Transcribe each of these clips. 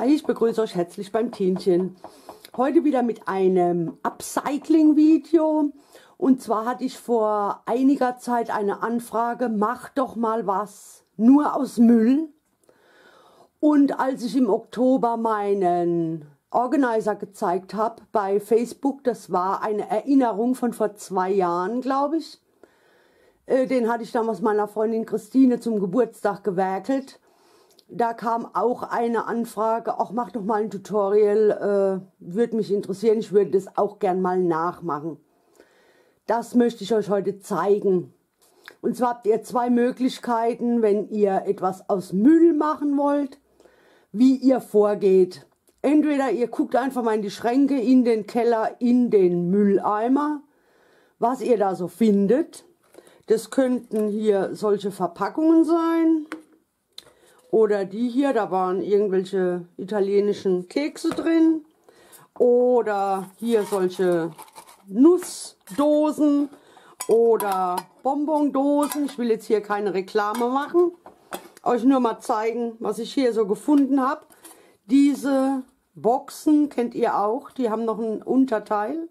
Hi, ich begrüße euch herzlich beim Tinchen. Heute wieder mit einem Upcycling-Video. Und zwar hatte ich vor einiger Zeit eine Anfrage, mach doch mal was nur aus Müll. Und als ich im Oktober meinen Organizer gezeigt habe bei Facebook, das war eine Erinnerung von vor 2 Jahren, glaube ich. Den hatte ich damals meiner Freundin Christine zum Geburtstag gewerkelt. Da kam auch eine Anfrage, ach, mach doch mal ein Tutorial, würde mich interessieren, ich würde das auch gern mal nachmachen. Das möchte ich euch heute zeigen. Und zwar habt ihr 2 Möglichkeiten, wenn ihr etwas aus Müll machen wollt, wie ihr vorgeht. Entweder ihr guckt einfach mal in die Schränke, in den Keller, in den Mülleimer, was ihr da so findet. Das könnten hier solche Verpackungen sein. Oder die hier, da waren irgendwelche italienischen Kekse drin. Oder hier solche Nussdosen oder Bonbondosen. Ich will jetzt hier keine Reklame machen. Euch nur mal zeigen, was ich hier so gefunden habe. Diese Boxen kennt ihr auch, die haben noch ein Unterteil.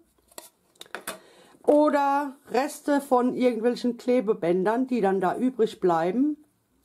Oder Reste von irgendwelchen Klebebändern, die dann da übrig bleiben.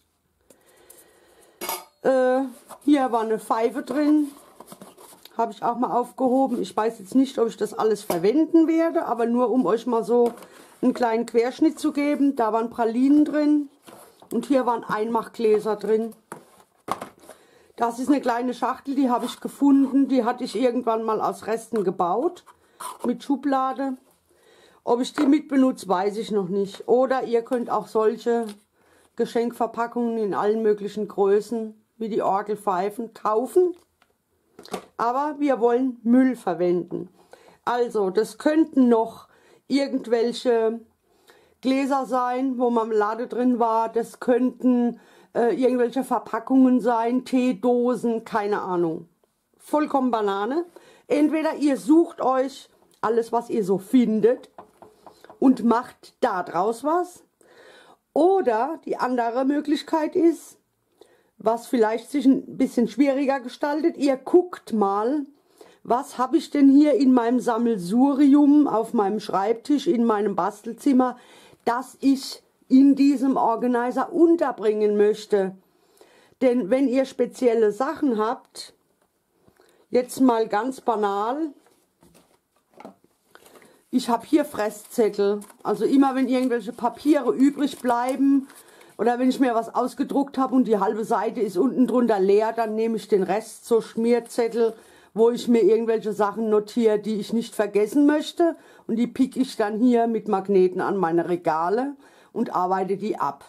Hier war eine Pfeife drin, habe ich auch mal aufgehoben. Ich weiß jetzt nicht, ob ich das alles verwenden werde, aber nur um euch mal so einen kleinen Querschnitt zu geben. Da waren Pralinen drin und hier waren Einmachgläser drin. Das ist eine kleine Schachtel, die habe ich gefunden. Die hatte ich irgendwann mal aus Resten gebaut mit Schublade. Ob ich die mitbenutze, weiß ich noch nicht. Oder ihr könnt auch solche Geschenkverpackungen in allen möglichen Größen wie die Orgelpfeifen kaufen. Aber wir wollen Müll verwenden. Also das könnten noch irgendwelche Gläser sein, wo Marmelade drin war. Das könnten irgendwelche Verpackungen sein, Teedosen, keine Ahnung. Vollkommen Banane. Entweder ihr sucht euch alles, was ihr so findet und macht da draus was. Oder die andere Möglichkeit ist, was vielleicht sich ein bisschen schwieriger gestaltet, ihr guckt mal, was habe ich denn hier in meinem Sammelsurium auf meinem Schreibtisch, in meinem Bastelzimmer, das ich in diesem Organizer unterbringen möchte. Denn wenn ihr spezielle Sachen habt, jetzt mal ganz banal, ich habe hier Fresszettel, also immer wenn irgendwelche Papiere übrig bleiben oder wenn ich mir was ausgedruckt habe und die halbe Seite ist unten drunter leer, dann nehme ich den Rest, so Schmierzettel, wo ich mir irgendwelche Sachen notiere, die ich nicht vergessen möchte, und die picke ich dann hier mit Magneten an meine Regale und arbeite die ab.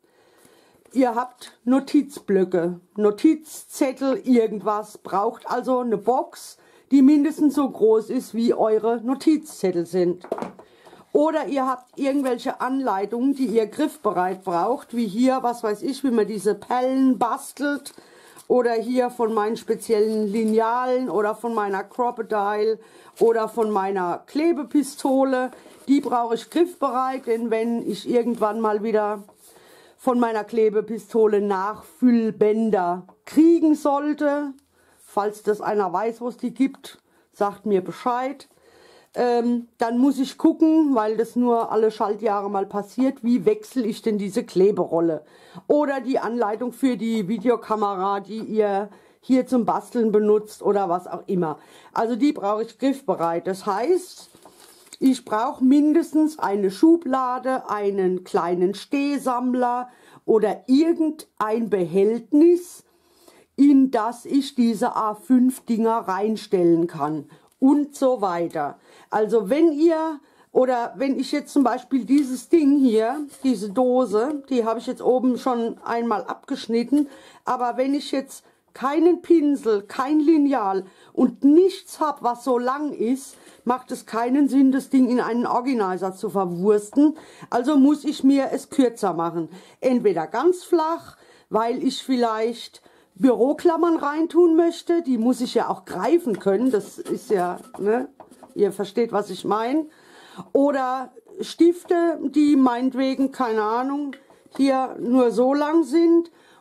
Ihr habt Notizblöcke, Notizzettel, irgendwas, braucht also eine Box, die mindestens so groß ist, wie eure Notizzettel sind. Oder ihr habt irgendwelche Anleitungen, die ihr griffbereit braucht, wie hier, was weiß ich, wie man diese Pellen bastelt. Oder hier von meinen speziellen Linealen oder von meiner Crocodile oder von meiner Klebepistole. Die brauche ich griffbereit, denn wenn ich irgendwann mal wieder von meiner Klebepistole Nachfüllbänder kriegen sollte, falls das einer weiß, wo es die gibt, sagt mir Bescheid. Dann muss ich gucken, weil das nur alle Schaltjahre mal passiert, wie wechsle ich denn diese Kleberolle. Oder die Anleitung für die Videokamera, die ihr hier zum Basteln benutzt oder was auch immer. Also die brauche ich griffbereit. Das heißt, ich brauche mindestens eine Schublade, einen kleinen Stehsammler oder irgendein Behältnis, in das ich diese A5-Dinger reinstellen kann und so weiter. Also wenn ihr, oder wenn ich jetzt zum Beispiel dieses Ding hier, diese Dose, die habe ich jetzt oben schon einmal abgeschnitten, aber wenn ich jetzt keinen Pinsel, kein Lineal und nichts habe, was so lang ist, macht es keinen Sinn, das Ding in einen Organizer zu verwursten. Also muss ich mir es kürzer machen. Entweder ganz flach, weil ich vielleicht Büroklammern reintun möchte, die muss ich ja auch greifen können, das ist ja, ne, ihr versteht, was ich meine. Oder Stifte, die meinetwegen, keine Ahnung, hier nur so lang sind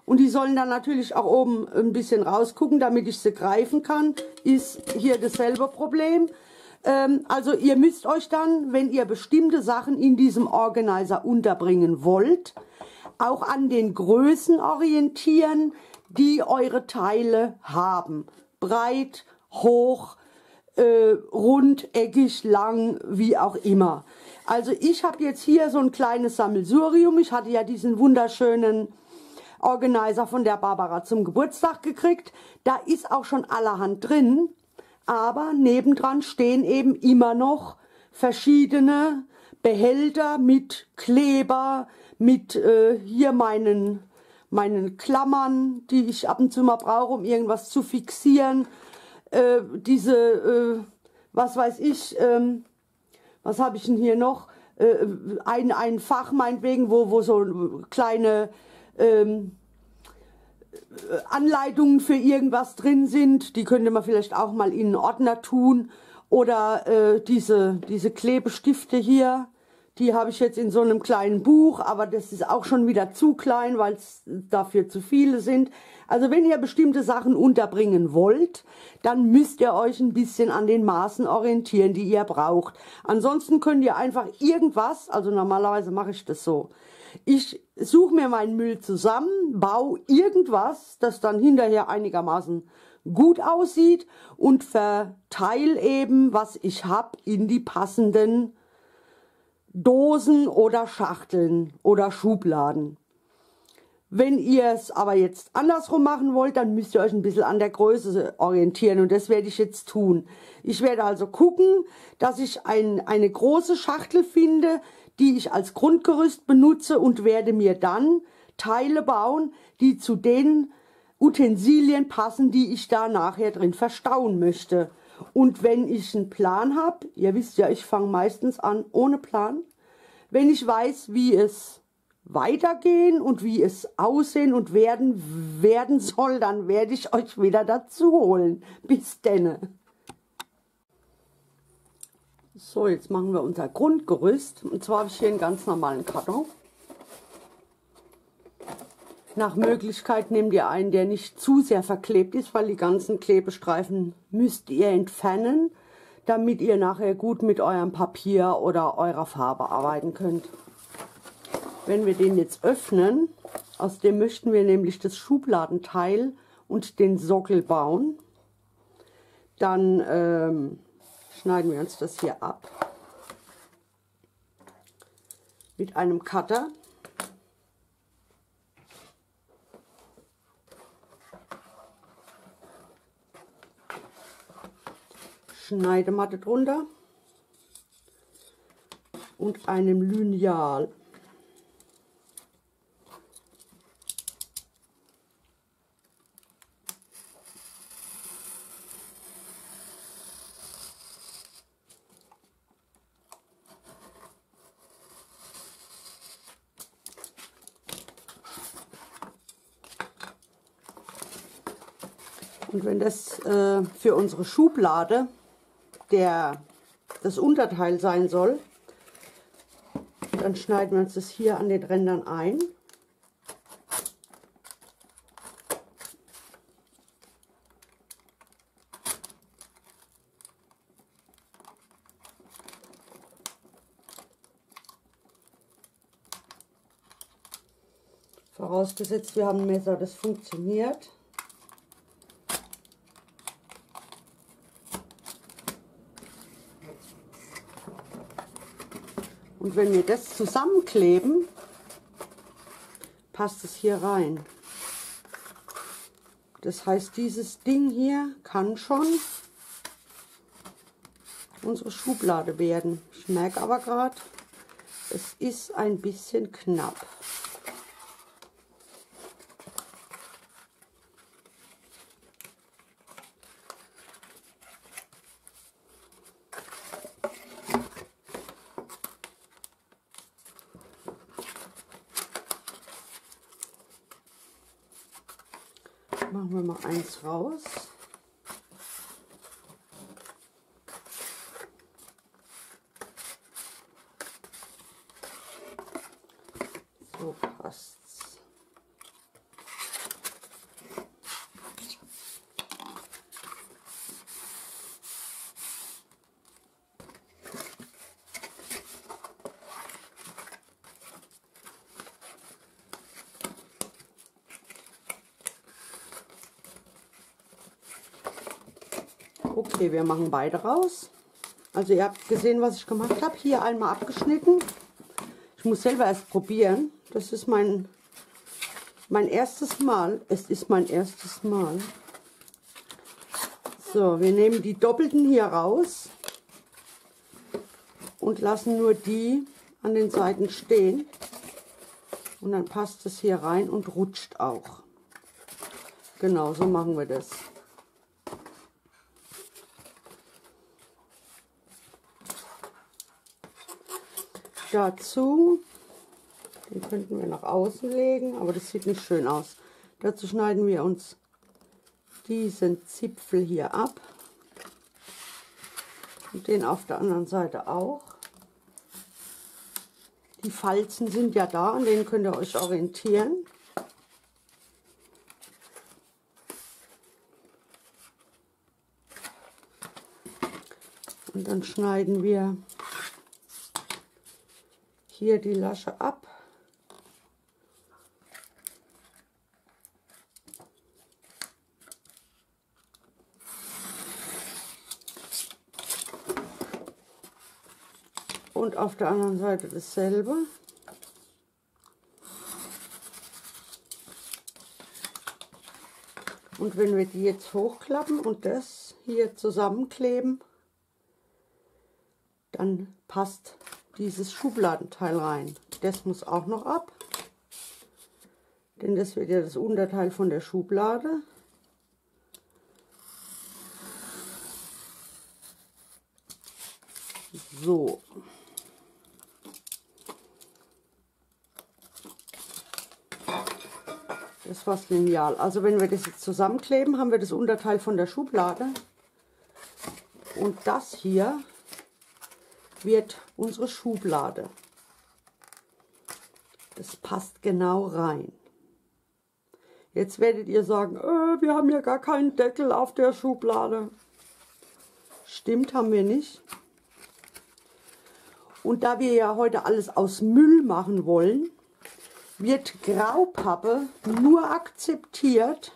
Und die sollen dann natürlich auch oben ein bisschen rausgucken, damit ich sie greifen kann. Ist hier dasselbe Problem. Also ihr müsst euch dann, wenn ihr bestimmte Sachen in diesem Organizer unterbringen wollt, auch an den Größen orientieren, die eure Teile haben. Breit, hoch, rund, eckig, lang, wie auch immer. Also ich habe jetzt hier so ein kleines Sammelsurium. Ich hatte ja diesen wunderschönen Organizer von der Barbara zum Geburtstag gekriegt. Da ist auch schon allerhand drin, aber nebendran stehen eben immer noch verschiedene Behälter mit Kleber, mit hier meinen Klammern, die ich ab und zu mal brauche, um irgendwas zu fixieren. Was weiß ich, was habe ich denn hier noch? Ein Fach meinetwegen, wo so kleine Anleitungen für irgendwas drin sind, die könnte man vielleicht auch mal in einen Ordner tun. Oder diese Klebestifte hier, die habe ich jetzt in so einem kleinen Buch, aber das ist auch schon wieder zu klein, weil es dafür zu viele sind. Also wenn ihr bestimmte Sachen unterbringen wollt, dann müsst ihr euch ein bisschen an den Maßen orientieren, die ihr braucht. Ansonsten könnt ihr einfach irgendwas, also normalerweise mache ich das so, ich suche mir meinen Müll zusammen, baue irgendwas, das dann hinterher einigermaßen gut aussieht und verteile eben, was ich habe, in die passenden Dosen oder Schachteln oder Schubladen. Wenn ihr es aber jetzt andersrum machen wollt, dann müsst ihr euch ein bisschen an der Größe orientieren und das werde ich jetzt tun. Ich werde also gucken, dass ich eine große Schachtel finde, die ich als Grundgerüst benutze und werde mir dann Teile bauen, die zu den Utensilien passen, die ich da nachher drin verstauen möchte. Und wenn ich einen Plan habe, ihr wisst ja, ich fange meistens an ohne Plan, wenn ich weiß, wie es weitergehen und wie es aussehen und werden soll, dann werde ich euch wieder dazu holen. Bis denne. So, jetzt machen wir unser Grundgerüst. Und zwar habe ich hier einen ganz normalen Karton. Nach Möglichkeit nehmt ihr einen, der nicht zu sehr verklebt ist, weil die ganzen Klebestreifen müsst ihr entfernen, damit ihr nachher gut mit eurem Papier oder eurer Farbe arbeiten könnt. Wenn wir den jetzt öffnen, aus dem möchten wir nämlich das Schubladenteil und den Sockel bauen, dann schneiden wir uns das hier ab mit einem Cutter. Schneidematte drunter und einem Lineal. Und wenn das für unsere Schublade das Unterteil sein soll, dann schneiden wir uns das hier an den Rändern ein. Vorausgesetzt, wir haben ein Messer, das funktioniert. Und wenn wir das zusammenkleben, passt es hier rein. Das heißt, dieses Ding hier kann schon unsere Schublade werden. Ich merke aber gerade, es ist ein bisschen knapp. Machen wir mal eins raus. So passt's. Okay, wir machen beide raus. Also ihr habt gesehen, was ich gemacht habe. Hier einmal abgeschnitten. Ich muss selber erst probieren. Das ist mein erstes Mal. Es ist mein erstes Mal. So, wir nehmen die doppelten hier raus und lassen nur die an den Seiten stehen. Und dann passt es hier rein und rutscht auch. Genau, so machen wir das. Dazu, den könnten wir nach außen legen, aber das sieht nicht schön aus. Dazu schneiden wir uns diesen Zipfel hier ab und den auf der anderen Seite auch. Die Falzen sind ja da, an denen könnt ihr euch orientieren. Und dann schneiden wir hier die Lasche ab. Und auf der anderen Seite dasselbe. Und wenn wir die jetzt hochklappen und das hier zusammenkleben, dann passt dieses Schubladenteil rein. Das muss auch noch ab, denn das wird ja das Unterteil von der Schublade. So. Das war das Lineal. Also wenn wir das jetzt zusammenkleben, haben wir das Unterteil von der Schublade. Und das hier wird unsere Schublade. Das passt genau rein. Jetzt werdet ihr sagen, wir haben ja gar keinen Deckel auf der Schublade. Stimmt, haben wir nicht. Und da wir ja heute alles aus Müll machen wollen, wird Graupappe nur akzeptiert,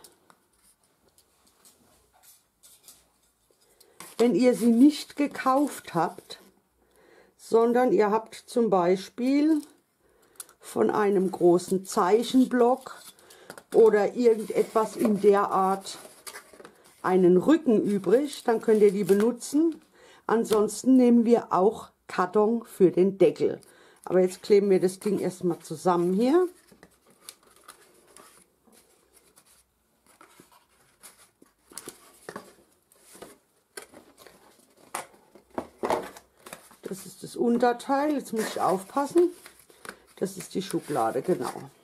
wenn ihr sie nicht gekauft habt, sondern ihr habt zum Beispiel von einem großen Zeichenblock oder irgendetwas in der Art einen Rücken übrig, dann könnt ihr die benutzen. Ansonsten nehmen wir auch Karton für den Deckel. Aber jetzt kleben wir das Ding erstmal zusammen hier. Das ist das Unterteil. Jetzt muss ich aufpassen. Das ist die Schublade, genau.